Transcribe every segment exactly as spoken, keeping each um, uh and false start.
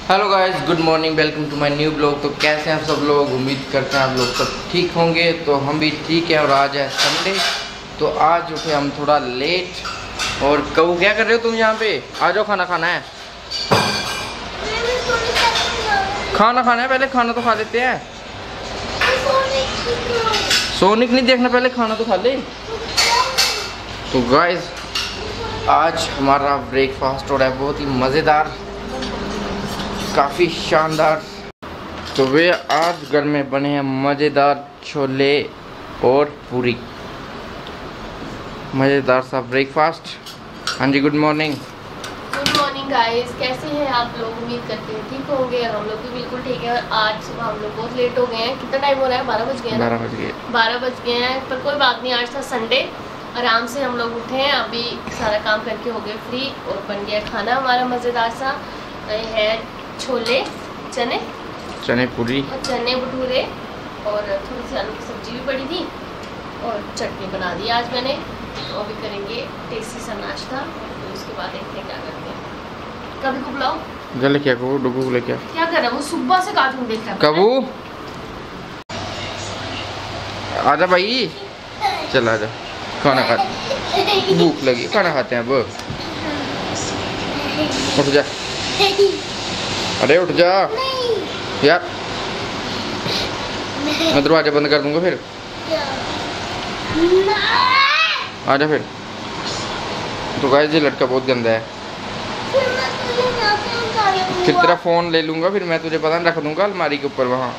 Hello guys, good morning, welcome to my new blog. तो कैसे हैं आप सब लोग? उम्मीद करते हैं आप लोग सब ठीक होंगे। तो हम भी ठीक हैं और आज है संडे। तो आज उठे हम थोड़ा लेट। और कबू क्या कर रहे हो तुम यहाँ पे? आ जाओ, खाना खाना है। खाना खाना है, पहले खाना तो खा लेते हैं। सोनिक नहीं देखना, पहले खाना तो खा ले। तो गाइस आज हमारा ब्रेकफास्ट हो रहा है बहुत ही मज़ेदार, काफ़ी शानदार। तो वे आज घर में बने हैं मज़ेदार छोले और पूरी, मज़ेदार सा ब्रेकफास्ट। हाँ जी, good morning. Good morning guys, कैसे हैं आप लोग? उम्मीद करते हैं ठीक होंगे और हम लोग भी बिल्कुल ठीक है। और आज सुबह हम लोग बहुत लेट हो गए हैं। कितना टाइम हो रहा है? बारह बज गए हैं। बारह बज गए बारह बज गए हैं, पर कोई बात नहीं, आज था संडे। आराम से हम लोग उठे हैं, अभी सारा काम करके हो गए फ्री और बन गया खाना हमारा मज़ेदार सा। है छोले, चने चने पूरी और चने भटूरे और थोड़ी सी आलू की सब्जी भी पड़ी थी और चटनी बना दी आज मैंने। तो अभी करेंगे टेस्टी सा नाश्ता, तो उसके बाद देखते हैं क्या करते हैं। कभी को बुलाओ। गले क्या कबू? डुबू ले क्या क्या कर रहा है वो? सुबह से कार्टून देख रहा है कबू। आजा भाई, चल आजा, खाना खा, भूख लगी, खाना खाते हैं अब। उठ जा, अरे उठ जा यार, मैं दरवाजा बंद कर दूंगा फिर। आजा फिर। तो गाइस ये लड़का बहुत गंदा है। फिर तेरा फोन ले लूंगा, फिर मैं तुझे पता नहीं रख दूंगा अलमारी के ऊपर वहाँ।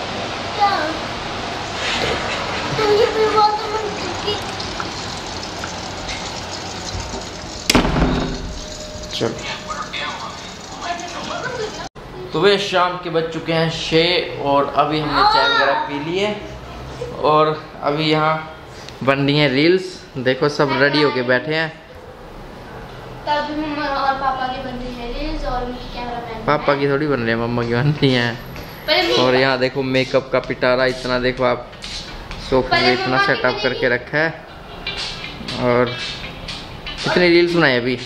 चल। तो वे शाम के बज चुके हैं छः और अभी हमने चाय वगैरह पी ली है और अभी यहाँ बन रही हैं रील्स। देखो सब रेडी होके बैठे हैं। तब मम्मा और पापा की बन रही है रील्स और कैमरामैन पापा की थोड़ी बन रही है, मम्मा की बन रही हैं। और यहाँ देखो मेकअप का पिटारा इतना, देखो आप सोफे में इतना सेटअप करके रखा है। और कितनी रील्स बनाई अभी?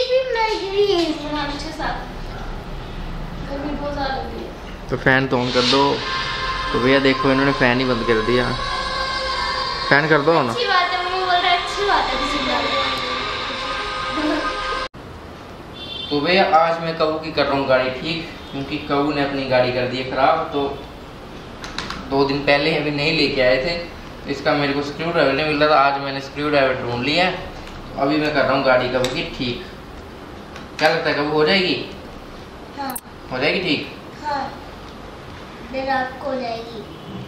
तो फैन तो ऑन कर दो। तो भैया देखो इन्होंने फैन ही बंद कर दिया। फैन कर दो ना। अच्छी बात है, मम्मा बोल रहा है अच्छी बात है किसी तो भैया आज मैं कबू की कर रहा हूँ गाड़ी ठीक, क्योंकि कबू ने अपनी गाड़ी कर दी है खराब। तो दो दिन पहले अभी नहीं लेके आए थे, इसका मेरे को स्क्रू ड्राइवर नहीं मिल रहा था। आज मैंने स्क्रू ड्राइवर ढूंढ लिया है, तो अभी मैं कर रहा हूँ गाड़ी कबू की ठीक। क्या लगता है कबू हो जाएगी? हाँ। हो जाएगी ठीक? हाँ। देर आपको हो जाएगी।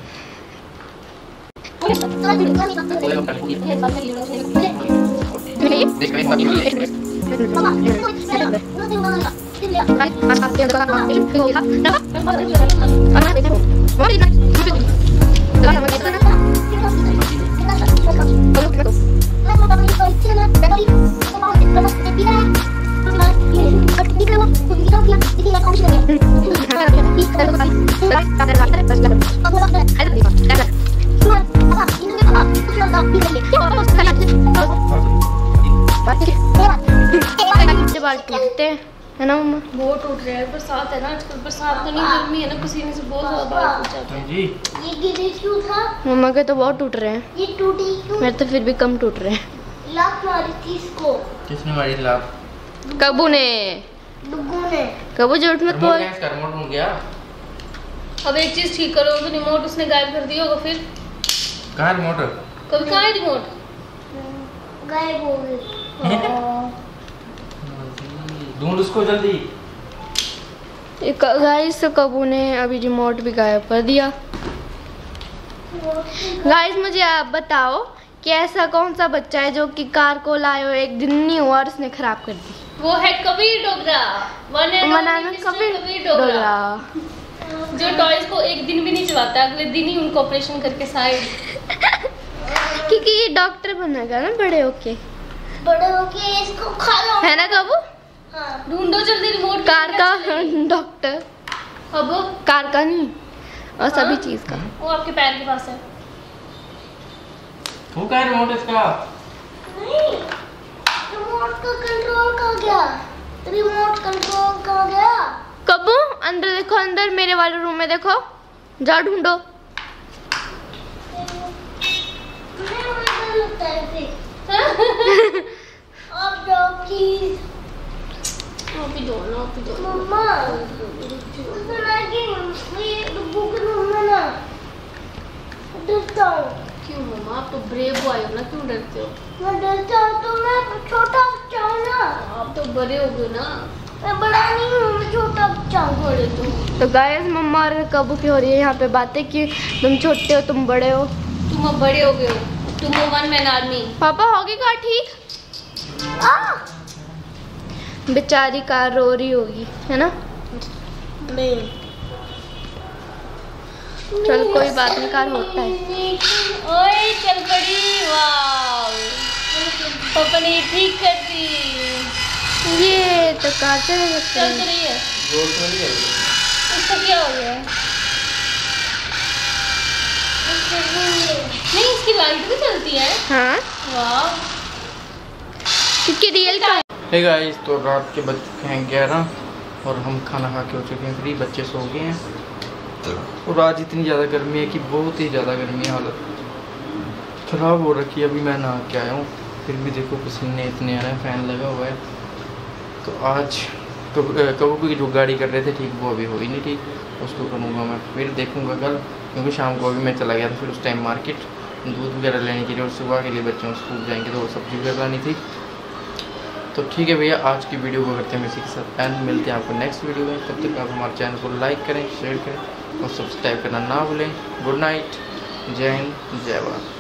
टूटते है ना मम्मा? बहुत टूट रहे हैं। बरसात है ना आजकल, बरसात तो नहीं, गर्मी है ना, पसीने से बहुत ज्यादा बाल टूट जाते हैं जी। ये गिरे क्यों था? मम्मा के तो बहुत टूट रहे हैं। ये टूटी क्यों? मेरे तो फिर भी कम टूट रहे हैं। लात मारी थी इसको। किसने मारी लात? कबू ने। डुगू ने। कबू झूठ मत बोल। रिमोट टूट गया। अब एक चीज ठीक करो तो रिमोट उसने गायब कर दिया होगा। फिर कहाँ रिमोट? कभी कहाँ है रिमोट? गायब हो गई। ढूंढ उसको जल्दी। गाइस कबू ने अभी रिमोट भी गायब कर दिया। गाइस मुझे आप बताओ कि ऐसा कौन सा बच्चा है जो कि कार को लाए हो एक दिन नहीं हुआ और उसने खराब कर दी? वो है कबीर डोगरा। मनाना कबीर डोगरा, जो टॉयज को एक दिन भी नहीं चलाता, अगले दिन ही उनको ऑपरेशन करके साइड। क्योंकि ये डॉक्टर बनेगा ना बड़े होके। बड़े होके इसको खा लो, है ना कबू? हाँ। ढूंढो जल्दी रिमोट। कार का डॉक्टर, अब कार का नहीं और सभी चीज का। वो आपके पैर के पास है। वो क्या रिमोट इसका? नहीं, रिमोट का कंट्रोल कहाँ गया? रिमोट कंट्रोल कहाँ गया? कब अंदर देखो, अंदर मेरे वाले रूम में देखो, जाओ ढूंढो। आप जाओ प्लीज। आप ही दो ना, आप ही दो। मम्मा सुना कि ये बुक रूम में ना डरता हूँ। क्यों मम्मा, आप तो ब्रेव बॉय हो ना, क्यों डरते हो? मैं डरता हूँ तो मैं छोटा बच्चा हूँ ना। आप तो बड़े हो गए ना। मैं बड़ा नहीं हूँ, मैं छोटा बच्चा हूँ। बड़े तो तो गाइस मम्मा और कबू की हो रही है यहाँ पे बातें कि तुम छोटे हो, तुम बड़े हो। तुम अब बड़े हो गए हो, तुम हो वन मैन आर्मी। पापा होगी का ठीक? बेचारी कार रो रही होगी, है ना? नहीं चल कोई बात नहीं, कार होता है। ओए चल पड़ी, वाव पापा ने ठीक कर दी। ये तो कार चल चल तो रही है। इसका क्या हो गया? नहीं इसकी लाइट भी चलती है। हाँ वाव, क्योंकि रियल का। हे गाइस, तो रात के बज चुके हैं ग्यारह और हम खाना खा के हो चुके हैं फ्री, बच्चे सो गए हैं। और आज इतनी ज़्यादा गर्मी है कि बहुत ही ज़्यादा गर्मी है, हालत ख़राब हो रखी है। अभी मैं नहा के आया हूँ, फिर भी देखो पसीने इतने आ रहे हैं, फ़ैन लगा हुआ है। तो आज कबू की जो गाड़ी कर रहे थे ठीक, वो अभी हो ही नहीं ठीक, उसको करूँगा मैं, फिर देखूँगा कल, क्योंकि शाम को अभी मैं चला गया था फिर उस टाइम मार्केट दूध वगैरह लेने के लिए, और सुबह के लिए बच्चों स्कूल जाएंगे तो सब्जी वगैरह लानी थी। तो ठीक है भैया, आज की वीडियो को करते हैं इसी के साथ एंड, मिलते हैं आपको नेक्स्ट वीडियो में। तब तक आप हमारे चैनल को लाइक करें, शेयर करें और सब्सक्राइब करना ना भूलें। गुड नाइट, जय हिंद, जय भारत।